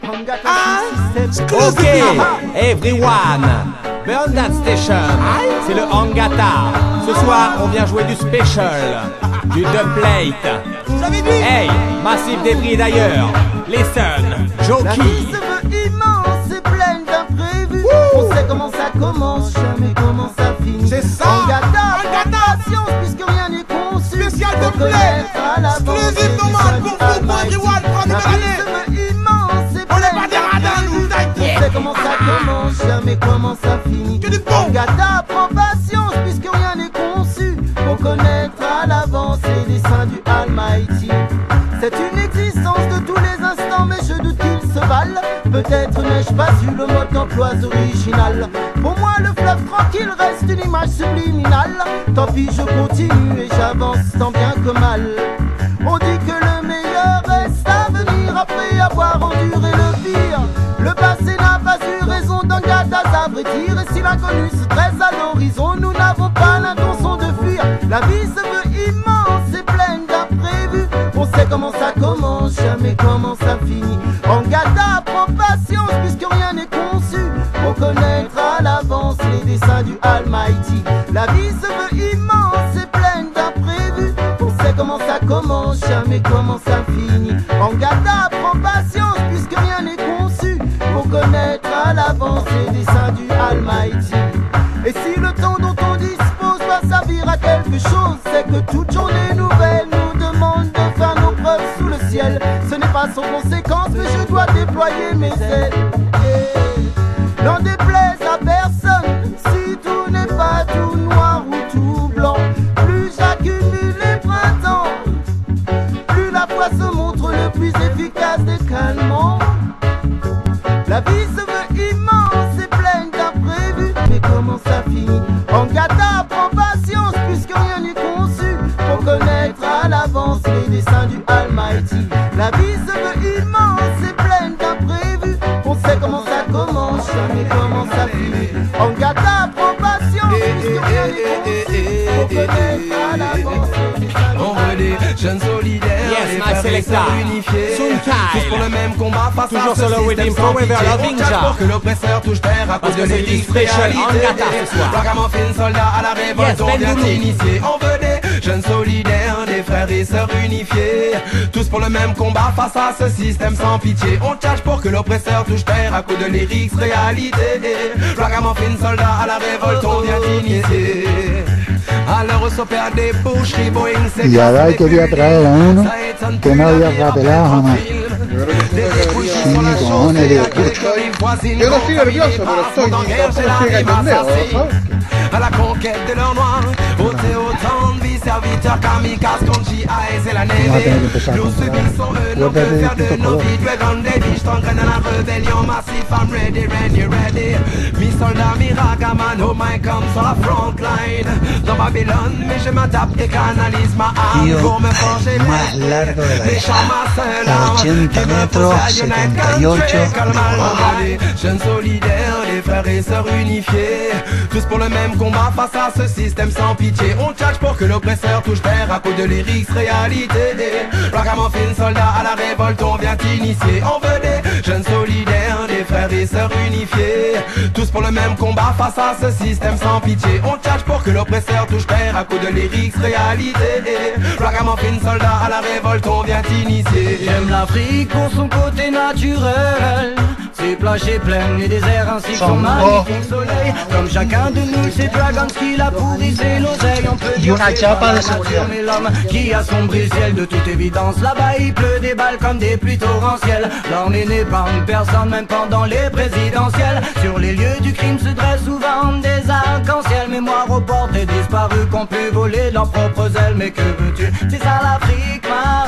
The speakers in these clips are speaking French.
Ok, everyone, burn that station. C'est le Angata. Ce soir, on vient jouer du special, du dubplate. Hey, massif débris d'ailleurs. Listen, Jockey. La vie se veut immense et pleine d'imprévus. On sait comment ça commence, jamais comment ça finit. C'est ça. Angata, patience puisque rien n'est conçu. Spécial dubplate. Exclusive demande pour vous, pour everyone, pour La la vie se veut immense et On est pleine pas des radins, nous, on t'inquiète. sait comment ça commence, jamais comment ça finit. Que du bon. Angata, prends patience puisque rien n'est conçu pour connaître à l'avance les desseins du Almighty. C'est une existence de tous les instants, mais je doute qu'ils se valent. Peut-être n'ai-je pas eu le mode d'emploi original. Pour moi, le fleuve tranquille reste une image subliminale. Tant pis, je continue et j'avance tant bien que mal. On dit que le meilleur reste à venir après avoir enduré le pire. Le passé n'a pas eu raison d'Angata, à vrai dire. Et si l'inconnu se dresse à l'horizon, nous n'avons pas l'intention de fuir. La vie se veut immense et pleine d'imprévus. On sait comment ça commence, jamais comment ça finit. Angata, prends patience puisque rien n'est conçu pour connaître à l'avance les desseins du Almighty. La vie se veut immense et pleine d'imprévus. On sait comment ça commence, jamais comment ça finit. Angata, prends patience puisque rien n'est conçu pour connaître à l'avance les desseins du Almighty. Et si le temps dont on dispose va servir à quelque chose, c'est que toute journée nouvelle nous demande de faire nos preuves sous le ciel. Ce n'est pas sans conséquence, mais je dois déployer mes ailes. N'en déplaise à personne, si tout n'est pas tout noir ou tout blanc. Plus j'accumule les printemps, plus la foi se montre le plus efficace des calmants. La vie se veut immense et pleine d'imprévus, mais comment ça finit? Angata, prends patience puisque rien n'est conçu pour connaître à l'avance les desseins du Almighty. La vie se veut immense et pleine d'imprévus. On sait comment ça commence, jamais comment ça finit. Angata, prends patience puisque rien n'est conçu pour connaître à l'avance les desseins du On veut des jeunes solidaires, Yes, des my frères et selector. sœurs unifiés, Soon tous pour le Kyle. même combat face Toujours à ce sur le système Redeem sans Forever pitié. Loving On tâche Jar. pour que l'oppresseur touche terre à Parce cause de que c'est lyrics Special réalité. Angata ce soir. Ragamuffin, soldat à la révolte, Yes, on Ben vient Doudou. t'initier. On veut des jeunes solidaires, des frères et sœurs unifiés, tous pour le même combat face à ce système sans pitié. On tâche pour que l'oppresseur touche terre à cause de lyrics réalité. Ragamuffin, soldat à la révolte, on vient t'initier. Alors s'opère des boucheries, Boeing, c'est Y Adai quería traer a uno que no había rapelado jamás. Sí, cojones de puta. Yo no estoy nervioso, pero estoy tampoco estoy cachondeo, ¿sabes? À la conquête de leur noir, ôter autant de vie, serviteurs kamikazes, Conchi, AS et la Vamos a tener que Navy. empezar a Nous comprar. subissons eux, nous Guardate peut faire de distintos nos colores. vies, Dragon Davy, j't'entraîne dans la rébellion massive, I'm ready, ready, ready. Mes soldats, mes ragaman, oh my come sur la front line. Dans Babylone, mais je m'adapte et canalise ma âme Tío, pour me forger el más largo de la les vida. champs ma seule arme, 80 qui me metros, pousse à United 78 Country, calme les jeunes solidaires, les frères et sœurs unifiés, tous pour le même combat face à ce système sans pitié. On tâche pour que l'oppresseur touche terre à cause de lyrics réalité. Ragamuffin, soldat à la révolte, on vient t'initier. On veut des jeunes solidaires, des frères et sœurs unifiés, tous pour le même combat face à ce système sans pitié. On tâche pour que l'oppresseur touche terre à cause de lyrics réalité. Ragamuffin, soldat à la révolte, on vient t'initier. J'aime l'Afrique pour son côté naturel, ses plages et plaines et déserts ainsi que son magnifique soleil. Comme chacun de nous, c'est Dragons qui l'a pourrissé l'oseille. On peut Y dire una c'est chapa pas de la seguridad. nature, mais l'homme qui assombrit le ciel de toute évidence. Là-bas il pleut des balles comme des pluies torrentielles. L'armée n'épargne personne même pendant les présidentielles. Sur les lieux du crime se dressent souvent des arcs-en-ciel. Mémoire aux portes et disparus qu'on pu voler de leurs propres ailes. Mais que veux-tu, c'est ça l'Afrique,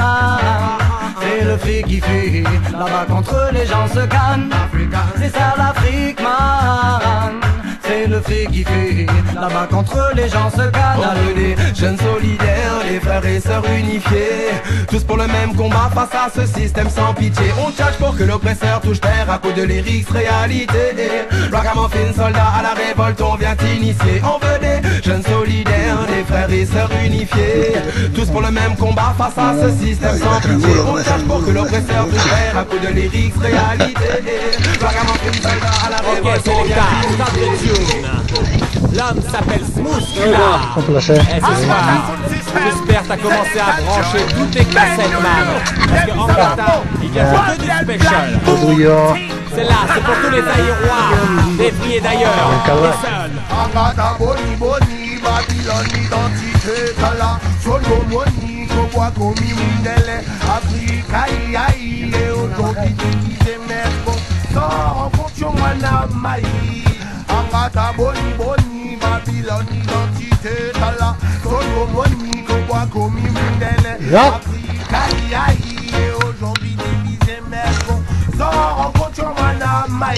c'est le fric qui fuit. Là-bas contre les gens se cannent. C'est ça l'Afrique, man. C'est et le fait kiffer. Là-bas contre les gens se canalent. On veut des jeunes solidaires, les frères et sœurs unifiés, tous pour le même combat face à ce système sans pitié. On charge pour que l'oppresseur touche terre à coups de lyrics réalité. Ragamuffin, soldats à la révolte, on vient initier. On veut des jeunes solidaires, des frères et sœurs unifiés, tous pour le même combat face à ce système sans pitié. On charge pour que l'oppresseur touche terre à coups de lyrics réalité. Ragamuffin, soldats à la révolte, on vient initier. L'homme s'appelle Smoothcula. Un placer. Et ce soir, j'espère que t'as commencé à brancher toutes tes cassettes, man. Parce qu'en Qatar, il vient que du special. Lo tuyo. C'est là, c'est pour tous les aérois, des prix et d'ailleurs. Listen. Angata boni boni, Babylone identité kala. Solo moni, koboa komi mundele. Afrika iai, et aujourd'hui divisé merko. Sors en fonction wana mai. Angata boni boni, Babylone identité kala. Solo moni, koboa komi mundele. Afrika iai, et aujourd'hui divisé merko. Sors en fonction wana mai.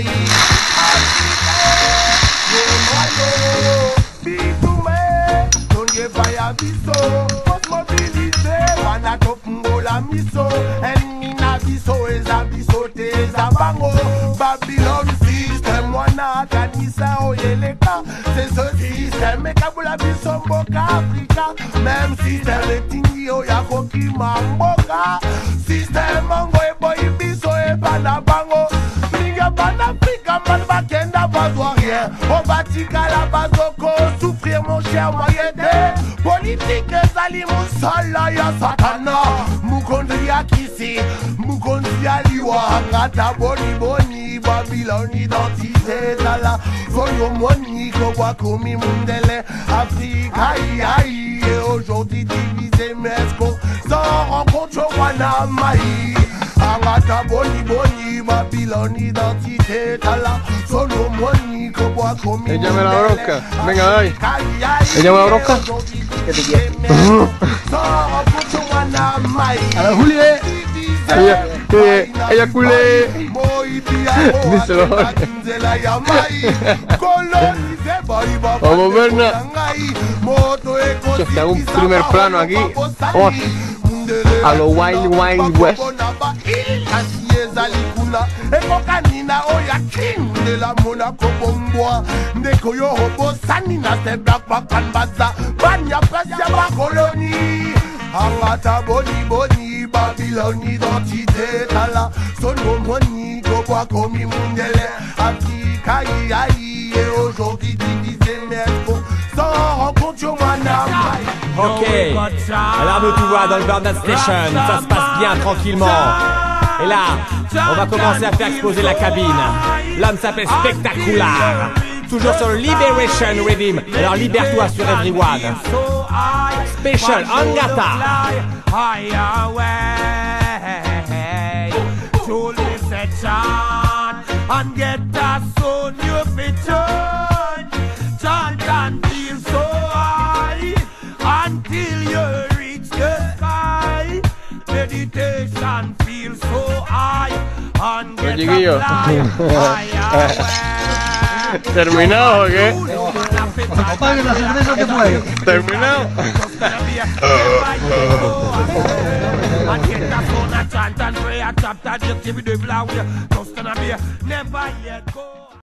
Biso, post mobilité, wana topungo la miso, ennemi na biso, eza biso te eza bango, Babylone system, wana kanisa oyeleka, c'est ce système, ekabula biso mboka Afrika, même système etingi oyako kimamboka, système mongo eboyi biso ebana bango, ninga bana Afrika, man bakenda bazwa rien, obatika la bazoko, souffrir mon cher moyede, politique ezali musala ya satana mukonzi ya kisi mukonzi ya liwa ngata boni boni Babylone identité ezala soyo moni koboa komi mundele Afrika iai et aujourd'hui divisé mesco sans rencontre wana mai angata boni boni Babylone identité ezala solo moni koboa komi mundele Échame la bronca, venga dai. Échame la bronca. ¿Qué te quieres? A la Julie. Ella culé. Díselo. Vamos Berna. Yo te hago un primer plano aquí. Vamos. A lo Wild West. Ekokanina oya king de la Monaco bomboa ndeko yo hobo sanina se black bakan baza banya pasya ba koloni angata boni boni Babylone identité tala sono moni koboa komi mundele Afrika iai et aujourd'hui divisé merco sans rencontre wana. Ok, alors nous tu vois dans le Burnout Station, ça se passe bien tranquillement. Et là, on va commencer à faire exploser la cabine. L'homme s'appelle Spectacular. Toujours sur le Liberation Rhythm. Alors libère-toi sur Everyone. Special Angata. And get that son you fit chant and feel so high until you reach the sky. Meditation feels so high and get Chiquillo. ¿Terminado o qué? Apague la cerveza que puede. ¿Terminado? And get that son a chant and pray a chapter just give me the flower. Just gonna be never yet go.